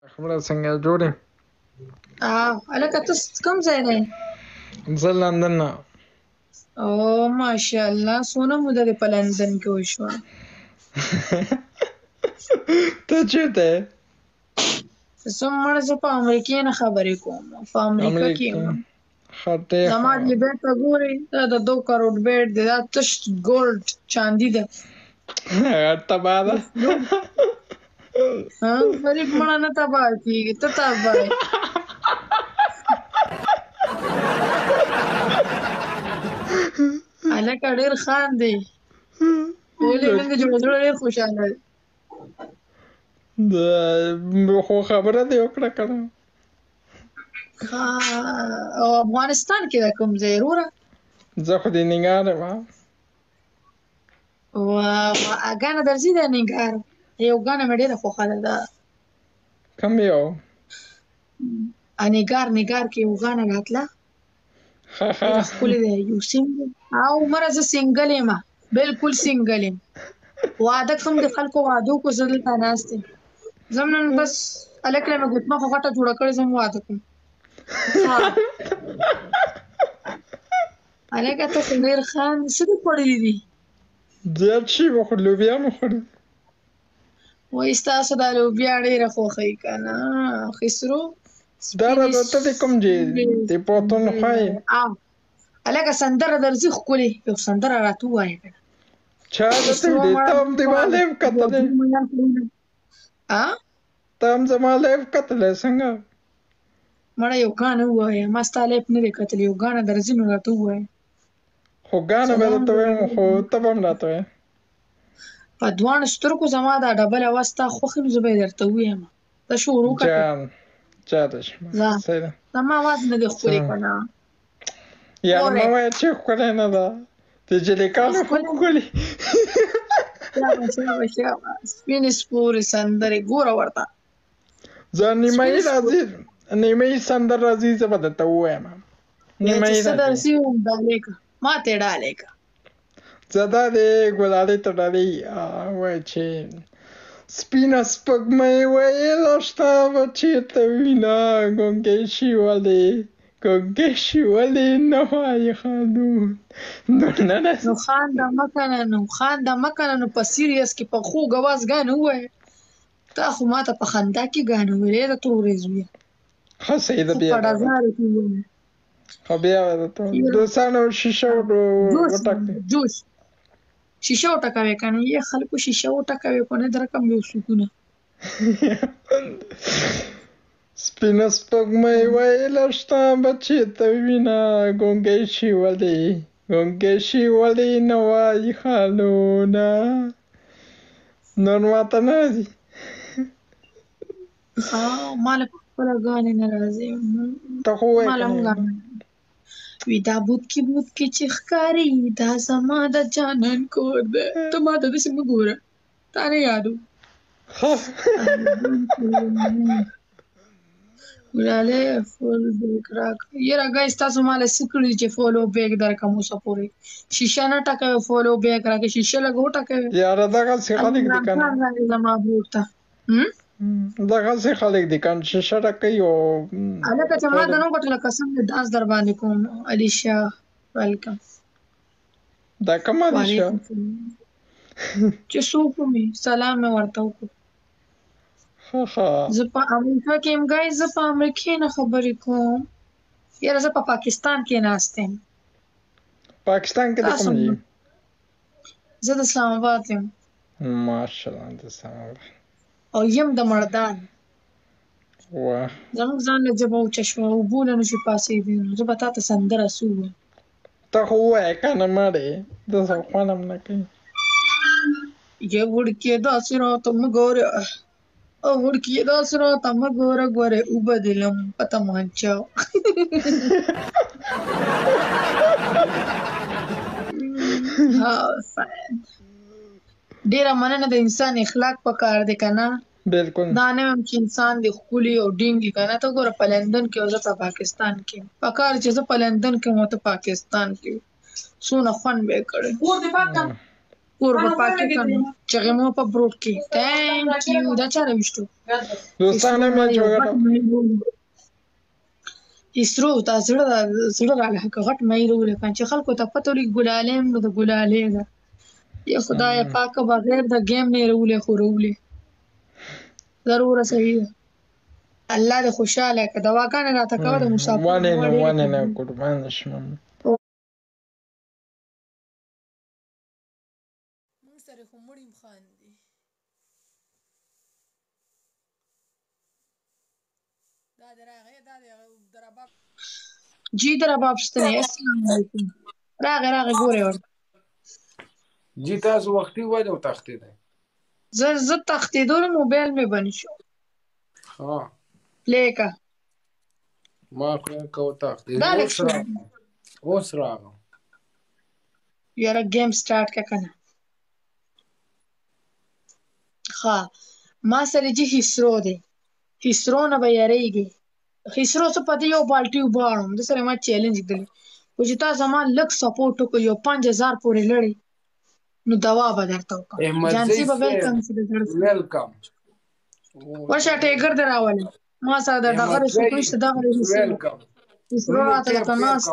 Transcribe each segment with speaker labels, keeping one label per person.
Speaker 1: خبره څنګه جوړې؟
Speaker 2: هلکه ته کوم ځای دی؟
Speaker 1: زه لندن نه.
Speaker 2: او ماشاءالله څونه موده دې په لندن کې وشوه؟
Speaker 1: ته چېرته یې؟
Speaker 2: زه په امریکې نه خبرې کوم. په امریکا کې یم. زما دې بیټ ته ګورې، دا د 2 کروڑ بیټ دی، دا تش ګولډ چاندي ده.
Speaker 1: تباه ده.
Speaker 2: غریب مړه نه تباه کېږي، ته تباه یې. هلکه ډېر خاندې، ولې نن دې جوړ زړه ډېر خوشحاله دی.
Speaker 1: خو خبره دې وکړه که نه.
Speaker 2: او افغانستان کې د کوم ځای وروره؟
Speaker 1: زه خو د ننګرهار یم.
Speaker 2: ګانه درځي د ننګرهار؟ یو ګانه مې ډېره خوښه ده.
Speaker 1: کوم یو؟
Speaker 2: نګار کې یو ګانه راتله، ډېره ښکلې ده. یو سینګل او عمره زه سینګل یم، بلکل سینګل یم. واده کوم د خلکو واده وکړو، زه دلته ناست یم. زه نن بس هلک له مې ګوتمه خو غټه جوړه کړې، زه هم واده کوم. هلکه ته خو ډېر خاندې، څه دې خوړلي دي؟
Speaker 1: زیات شي مې خو لوبیا مې خوړلي.
Speaker 2: وایي ستاسو دا لوبیا ډېره خوښوي که نه خسرو؟
Speaker 1: دا راته ته د کوم ځای د پښتونخوا یې؟
Speaker 2: هلکه سندره درځي ښکلې، یو سندره راته ووایه که نه.
Speaker 1: چا درته ویلې؟ ته هم زما لایف کتلی؟ ته هم زما لایف کتلی څنګه؟
Speaker 2: مړه یو ګانه ووایه، ما ستا لایف نه دی کتلی، یو ګانه درځي نو راته ووایه.
Speaker 1: خو ګانه به درته ووایم، خو ته به هم راته وایې.
Speaker 2: په دواړو سترګو زما دا ډبله وه، ستا خوښ یم، زه به یې درته ووایم. ته شروع کړه.
Speaker 1: جاده شمه.
Speaker 2: زما اواز نه دی ښکلی که نه؟
Speaker 1: یاره مه وایه چې ښکلی نه ده، د جلیکانو خو ښکلي.
Speaker 2: سپینې سپورې سندرې ګوره ورته.
Speaker 1: زه نیمایي راځي، نیمایي سندر راځي، زه به درته ووایم.
Speaker 2: نیمایي څه درځي ډالۍ که، ما ته یې ډالۍ که.
Speaker 1: زه دا د ګلالۍ ته ډالۍ وایي چې سپینه سپوږمۍ ویله شته به چېرته وینه، ګونګی شي ولې نه وایي خانون.
Speaker 2: نو خانده مه که نه، نو په سیریس کې په خوږ اواز ګانې ووایه. تا خو ما ته په خندا کې ګانې ویلې د تورې زویه.
Speaker 1: ښه صحیح ده، بیا خو بیا درته دوستانو شیشه وټاکئ.
Speaker 2: جوش شیشه وټکوې که نه؟ یې خلکو شیشه وټکوې خو نه درکم یو سکونه.
Speaker 1: سپینه سپوږمۍ ویله شته به چېرته وینه، ګونګی شي ولې نه وایي خالونه. نور ماته نه راځي.
Speaker 2: ما له خپله ګانې نه راځي.
Speaker 1: ته خو ووایه که نه.
Speaker 2: وي دا بوت کې چې ښکاري، دا زما د جانان کور ده. ته ما ته داسې مه ګوره، تا نه یادو. ګلالۍ فول بیک راکړه. یاره ګای ستاسو ما له څه کړي چې فولو بیک درکړم اوسه پورې؟ شیشه نه ټکوې فولو بیک راکړې، شیشه لږ وټکوې.
Speaker 1: یاره دغسې خلک دي که نه،
Speaker 2: زما بروک ته
Speaker 1: دغسې خلک دي که نه، شیشه ټکوي. او
Speaker 2: هلکه چې ما ته نه وګټله قسم دې ډانس در باندې کوم. علیشه ویلکم.
Speaker 1: دا کوم علیشه؟
Speaker 2: چې څوک ومې سلام مې ورته وکړو. زه په امریکا کې یم ګای، زه په امریکې نه خبرې کوم. یاره زه په پاکستان کې ناست یم.
Speaker 1: پاکستان کې د کوم ځای؟
Speaker 2: زه د اسلام آباد یم.
Speaker 1: ماشاءالله د اسلام آباد.
Speaker 2: او یم د مردان. زموږ ځان له ژبه اوچه شوه، اوبو نه نشي پاڅېدی، نو زه به تا ته سندره څه ووایم؟
Speaker 1: ته خو ووایه که نه مړې، داسې خوند هم نه کوي.
Speaker 2: یه وړکیې داسې راته مه ګوره، وړکیې داسې راته مه ګوره، ګورې وبدلم په تمانچه. ډېره مننه. د انسان اخلاق پکار دی که نه؟
Speaker 1: بلکل.
Speaker 2: دا نه ویم چې انسان دې ښکلي او ډینګ وي که نه. ته ګوره په لندن کې او زه په پاکستان کې یم. پکار چې زه په لندن کې یم او ته پاکستان کې یو، څونه خوند به یې کړی. کور به پاکې کنو چغې مو په بروډ کې تھینک یو دا چا راویشتو
Speaker 1: دوستانه میچ وګټه
Speaker 2: اسرو تا زړه راغی که غټ مې راولې کان چې خلکو ته پته ولګي ګلالیم نو د ګلالې ده یا خدای پاک بغیر د گیم نه راولې خو راولې ضرور صحیح ده الله دې خوشاله کړه دواګانې راته کوه د مسافر
Speaker 1: وانه نه قربان شم
Speaker 2: موږ سره خو مړیم خاندي دا درغه دا درباب جی درباب ستنه السلام علیکم راغه ګوره ورته
Speaker 3: جی تاسو وختي وای نو تختیده
Speaker 2: زه تختیدل موبایل مې بند شو
Speaker 3: ها
Speaker 2: پلیکا
Speaker 3: ما کو تختیده اوس راغم
Speaker 2: یاره گیم سٹارټ کا کنه ها ما سره جی هیسرو دی هیسرو نه به یریږي هیسرو څه پته یو بالټي وباړم د سره ما چیلنج کړی او چې تاسو ما لک سپورټ وکړو یو 5000 پورې لړی نو دوا به درته وکړم جانسي به ویلکم
Speaker 3: ویلکم
Speaker 2: ورشه ټیګر دراواله ما سره د دغه رسوکشته دغه
Speaker 3: ویلکم
Speaker 2: هیسرو راته تناست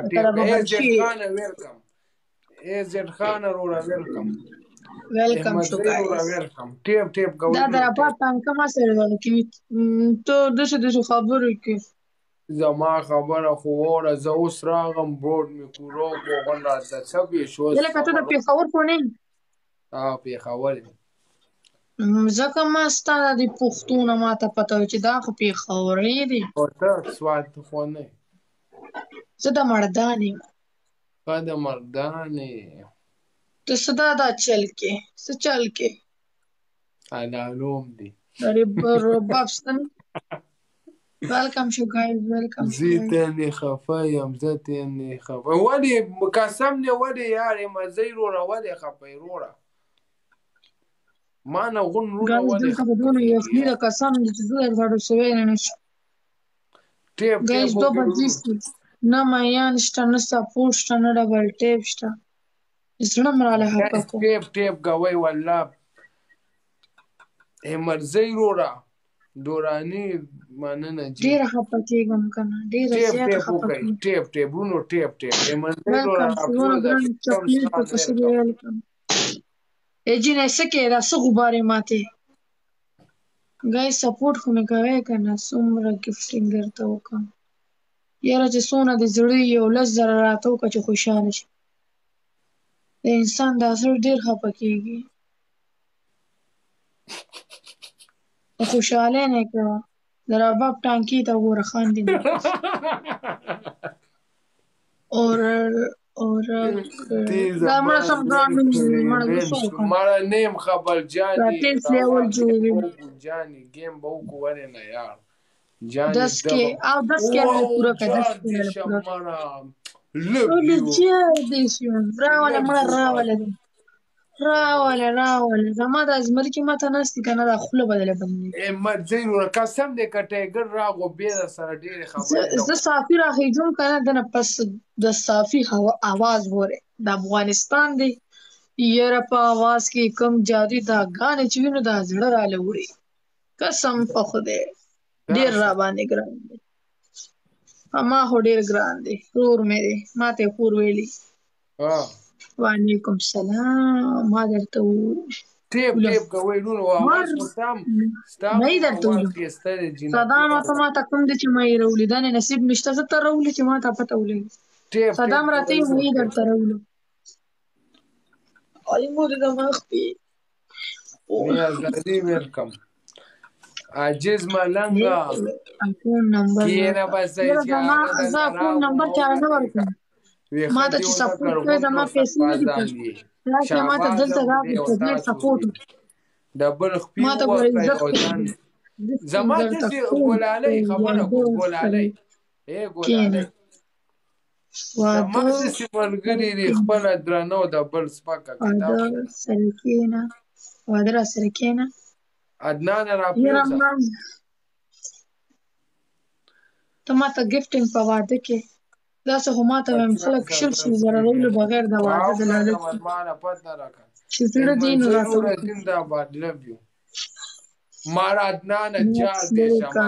Speaker 3: ویلکم ایزد خان رورا ویلکم
Speaker 2: ویلکم شو
Speaker 3: ویلکم ټیپ کوي
Speaker 2: دا درپا پنکه ما سره ولکې ته دغه خبرو کې
Speaker 3: زما خبره خو وره زه اوس راغم بروډ مې کورو کوغن راته څه شو
Speaker 2: لکه ته د پیښور کو نه
Speaker 3: پیښور
Speaker 2: ځکه ما ستاسو د پښتون ماته پته چې دا خو پیښورې دي
Speaker 3: او ته سوات خو نه
Speaker 2: زه د مردانې
Speaker 3: د مردانې
Speaker 2: ته صدا دا چل کې څه چل کې
Speaker 3: علوم دي
Speaker 2: رباب ستن ویلکم شو ګایز ویلکم
Speaker 3: زه نه خفایم زه نه خفا ولی قسم نه ولی یار مزه رو ولی خفای روړه ما نه غون روړه ولی
Speaker 2: خفا یو خیر قسم چې زه درته شوی نه نشم
Speaker 3: ټیپ
Speaker 2: ګایز دو بجې نه میان شته نه سپورټ شته نه ډبل ټیپ شته زړه مراله حق کو
Speaker 3: ټیپ غوي والله مرزي روړه دورانی مننه جی
Speaker 2: ډیر خپه کېږم کنه ډیر زیات خپه کېږم
Speaker 3: ټیپونو ټیپ ایمنځي
Speaker 2: روړه چاکلیټ په څه دی ویلکم اجي نه سکه دا څه غبارې ماته ګای سپورټ خو مې کوي کنه څومره گیفټینګ درته وکم یاره چې سونه د زړه یو لږ زره راته وکړه چې خوشاله شي د انسان دا زړه ډیر خپه کېږي خوشاله نه کوه د رباب ټانکي ته وګوره خاندي اور دا مړه سم ګرامین
Speaker 3: مړه نیم خبر
Speaker 2: جانی
Speaker 3: جانی گیم به وکړه نه یار جانی
Speaker 2: 10 کې او 10 کې پورا کړه 10 کې دې شي راواله مړه راواله زما د ازمر کې ماته ناستې کنه دا خوله بدله بندي
Speaker 3: مرځي نو قسم دې کټېګر راغو به سره ډېر خبره
Speaker 2: زه صافي راخېجوم کنه دنه پس د صافي आवाज وره د افغانستان دی یره په आवाज کې کم جادي دا غانې چې وینو دا زړه را لوري قسم په خدای ډېر را باندې ګران دی اما هو ډېر ګران دی ورور مې دی ماته خور ویلي وعلیکم السلام ما درته
Speaker 3: ټیپ کوي نو आवाज مستم
Speaker 2: نه درته صدا ما ته کوم دي چې مې رولې دا نصیب مشته زه تر رولې چې ما ته پته ولې صدا راته وې درته رولې علي مو د مخبي
Speaker 3: یا زدي ویلکم عجز ملنګا
Speaker 2: اکون نمبر
Speaker 3: کینه بس
Speaker 2: زه اکون نمبر چا نه ورکوم ما ته چې سپورټ کوي زما پیسې نه دي راځي ما ته دلته راځي چې ډېر سپورټ
Speaker 3: ډبل خپل وځان زما ته ګولالي خبره ګولالي ګولالي زما چې مرګري خپل درنو دبل سپکه
Speaker 2: کېدا سرکینا وادر سرکینا
Speaker 3: عدنان را پوزا
Speaker 2: ته ما ته گیفټینګ په واده کې دا څه هم ته هم خلک شل زره رول بغیر د واده د لاله
Speaker 3: ما نه پد نه راکړ
Speaker 2: چې زړه دې نو
Speaker 3: منظر
Speaker 2: راته
Speaker 3: وره
Speaker 2: وکړه.
Speaker 3: زنده‌باد love you مار عدنانه جار دې شم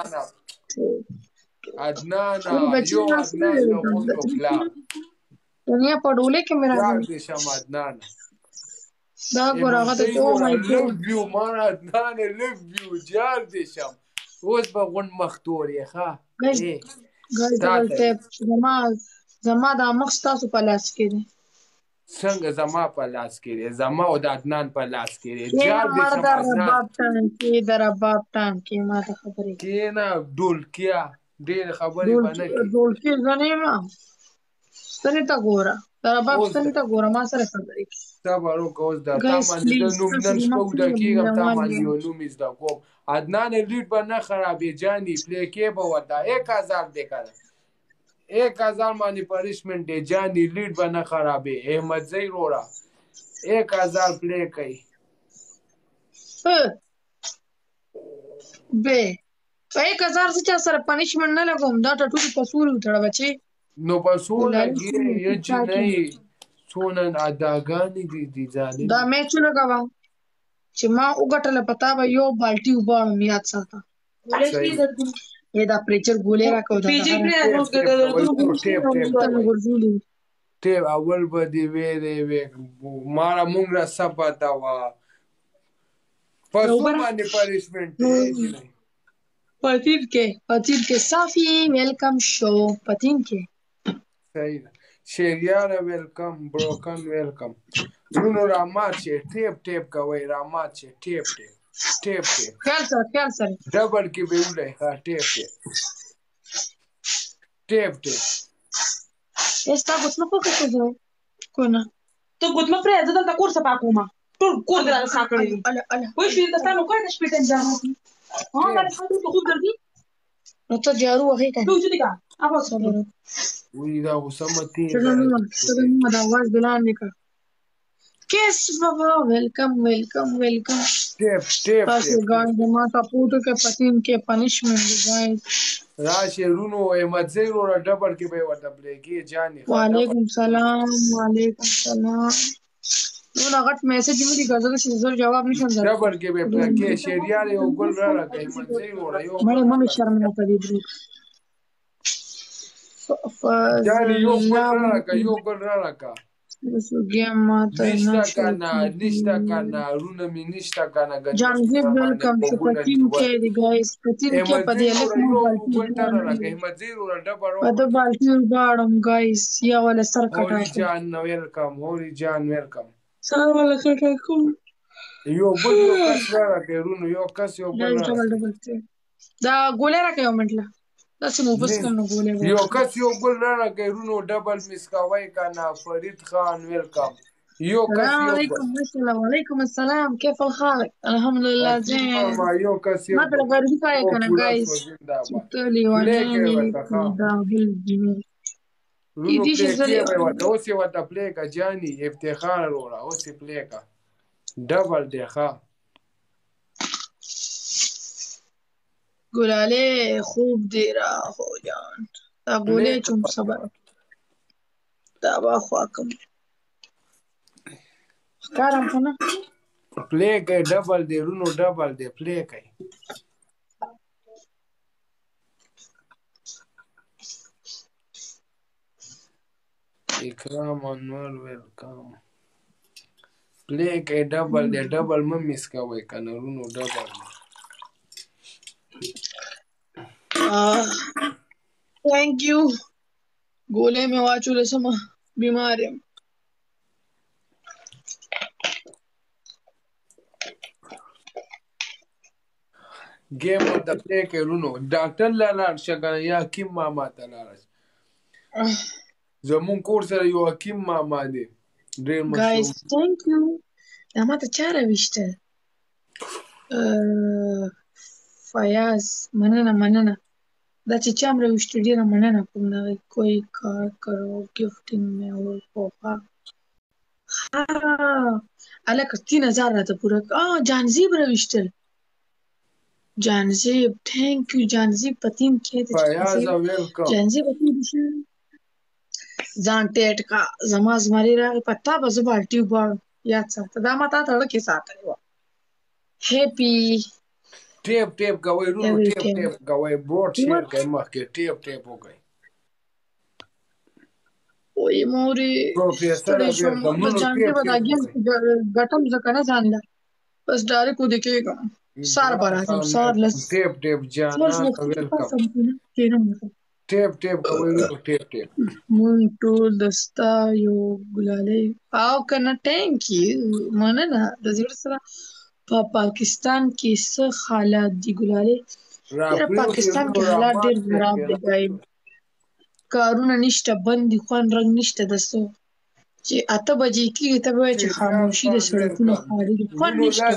Speaker 3: عدنانه یو عدنان له غوندو پلا
Speaker 2: دنیا په ډولۍ کې مې
Speaker 3: جار
Speaker 2: راغلی
Speaker 3: دې شم عدنانه
Speaker 2: دا ګوره هغه ته او مای ګاډ
Speaker 3: love you مار عدنانه love you جار دې شم اوس به غونډ مخ تورې ښه
Speaker 2: ګایز ډبل ټیپ زما دا مخ ستاسو په لاس کې دی
Speaker 3: څنګه زما په لاس کې دی زما او د عدنان په لاس کې دی جار دې
Speaker 2: مړ
Speaker 3: شم
Speaker 2: د
Speaker 3: عدنان
Speaker 2: رباب ټانکې د رباب ټانکې ما ته خبرې
Speaker 3: کېنه ډولکیا ډېرې خبرې به نه کړي
Speaker 2: ډولکې زه نه یم ستنې ته ګوره د رباب ستنې ته ګوره ما سره خبرې کوي
Speaker 3: صبر وکړه اوس د تا باندې د نوم نن شپه اوده کېږم تا باندې یو نوم زده کوم عدنان لیډ به نه خرابې جانې پلی کې به ورته 1000 دی که 1000 باندې پنشمنټ دی جانې لیډ به نه خرابې احمدزی روړه 1000 پلی کوي
Speaker 2: بې په 1000 زه چا سره پنشمنټ نه لګوم دا ټټوکې په سوري وتړه بچې
Speaker 3: نو په څو لګې یه جنۍ څونه اداګانې دي ځانې
Speaker 2: دا میچونه کوه چې ما وګټله په تا به یو بالټي اوبه اړم یاد ساته دا پریچر ګولې راکړو
Speaker 3: ټیپ اول به دې ویلې وې ماره مونږ را سپته وه په څو باندې پنشمنټ
Speaker 2: پتین کې صافي ویلکم شو پتین کې
Speaker 3: صحیح ده شیریاره ویلکم بروکن ویلکم رونو را مات شي ټیپ کوئ را مات شي ټیپ
Speaker 2: خیال سره
Speaker 3: ډبل کې به ولی ښه ټیپ
Speaker 2: ستا ګوتمه خو که ښځه کو نه
Speaker 4: ته ګوتمه پرېږده زه دلته کور صفا کومه ټول کور دې راته صفا کړی دی پوه شوې د ستا نوکر د شپې ټایم جامه کوي دا د خلکو خوب درځي
Speaker 2: نو ته جارو وهې که
Speaker 4: ته اوچتې که هغه خبره
Speaker 3: وی دا خو سمه تېره
Speaker 2: د اواز د لاندې که کیس بابا ویلکم تاسو ګاډ ما سپورټ کې پتین کې پنشمنټ ګاډ
Speaker 3: راشه رونو احمدزی وروره ډبل کې به یې ورته پرېږدي جانې
Speaker 2: وعلیکم سلام نو غټ میسج مې دي ګرځول چې زه جواب نشم درکولی
Speaker 3: ډبل کې به یې پرېږدي شیریار یو ګل راکړه احمدزی وروره یو
Speaker 2: مړې شرم نه کوي برو
Speaker 3: جانې یو ګل راکړه نشته کنه رونه مې نشته کنه
Speaker 2: جانزیب ویلکم شو پتین کې دی ګایز پتین کې په دې الک مو
Speaker 3: احمدزی وروره ډبل
Speaker 2: په د بالټي وباړم ګایز یا ولا سر
Speaker 3: هوري جان ویلکم
Speaker 2: سر ولا کټه کوم
Speaker 3: یو کس راکړه رونو یو کس یو بل
Speaker 2: دا ګولې راکړه یو منټ لا داسې مو بس کنه ګولې
Speaker 3: یو کس یو بل راکړه رونو ډبل مس کوي کنه فرید خان ویلکم یو کس
Speaker 2: وعلیکم السلام کیف الحال الحمدلله زين
Speaker 3: یو کس
Speaker 2: ما ته غریبي پای کنه ګایز تلی ونه دا بل جنو
Speaker 3: رونو پلیکې به ورته اوس یې ورته پلیکه جاني افتخار وروره اوس یې پلیکه ډبل دی ښه
Speaker 2: گلاله خوب دی را هو جان دا بوله چون صبر دا با خواکم کارم کنه
Speaker 3: پلیکه ډبل دی رونو ډبل دی پلیکه اکرام انور ویلکم پلیکه ډبل دی ډبل مه میس کوئ کنه رونو ډبل دی
Speaker 2: thank you गोले में वाचुले समा बीमार है
Speaker 3: गेम ऑफ द प्ले के रुनो डॉक्टर लाला शगन या हकीम मामा तलारा زمون کور سره یو حکیم ماما دی ډېر مشهور
Speaker 2: गाइस थैंक यू دا ماته چاره وشته فیاض مننه دا چې چا مې راویشتې ډېره مننه کوم د هغې کوئی کار کرو ګفټینګ مې اور پوپا هلکه 3000 راته پوره جانزیب راویشتل جانزیب تھینک یو جانزیب پتین کې دی
Speaker 3: فیاض ویلکم
Speaker 2: جانزیب پتین ځان ټیټ کا زما زمری راغی په تا به زه بالټي وباړم یاد ساته دا ما تا ته زړه کې ساتلی وه هیپي
Speaker 3: ټیپ کوئ رونو ټیپ کوئ بروډ شیر کوئ مخکې ټیپ وکړئ
Speaker 2: وایي مورې ستړی شوم بس جانکې به دا ګیم ګټم ځکه نه ځان له بس ډایرکټ ودې کېږم سهار به راځم سهار لس
Speaker 3: ټیپ جانا ټیپ کوئ رونو ټیپ
Speaker 2: مونږ ټول د ستا یو ګلالۍ او که نه ټینک یو مننه د زړه سره په پاکستان کې څه حالات دي ګلالۍ یاره پاکستان کې حالات ډېر خراب دي ګایب کارونه نشته بند دي خوند رنګ نشته د څه چې 8 بجې کېږي ته به وایې چې خاموشي د سړکونو خالي دي خوند نشته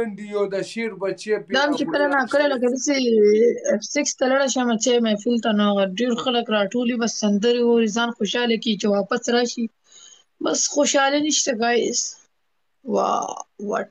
Speaker 2: دا هم چې کله ناکله لکه داسې F6 ته لاړه شم چای محفل ته نو هغه ډېر خلک راټول وي بس سندرې واوري ځان خوشحاله کړي چې واپس راشي بس خوشحالي نشته ګایز واټ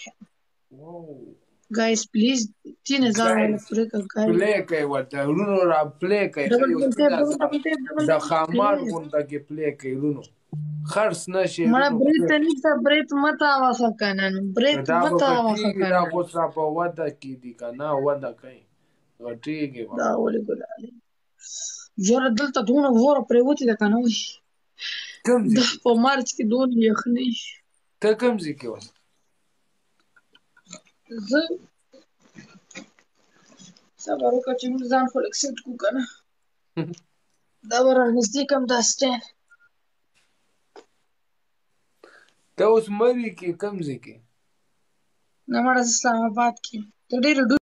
Speaker 2: ګایز پلیز 3000 والا پوره کړه ګایز
Speaker 3: پلی کوئ ورته رونو را پلی کوئ د خامار غونډه کې پلی کوئ رونو خرڅ نشي
Speaker 2: مړه بریت ته نشته بریت مته واخه کنه بریت مته واخه کنه
Speaker 3: دا خو سره په وده کې دي کنه وده کوي غټیږي
Speaker 2: دا ولې ګلالۍ یاره دلته دونه وره پرېوتې ده که نه وایي دا په مارچ کې دونه یخنۍ
Speaker 3: ته کوم ځای کې اوس
Speaker 2: زه صبر وکړه چې موږ ځان خو لږ سیټ کړو که نه دا به رانږدې کړم دا سټینډ
Speaker 3: ته اوس مرې کې کوم ځای کې
Speaker 2: نه مړه زه اسلام آباد کې ته ډېرې